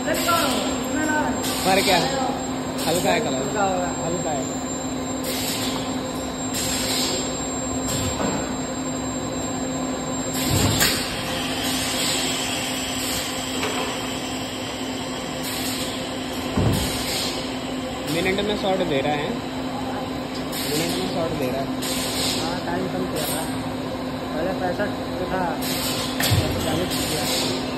पर क्या हल्का है कलर, हल्का है। मिनट में शॉट दे रहा है, मिनट में शॉट दे रहा है। हाँ टाइम कम किया था, पहले 65 था, 40 किया।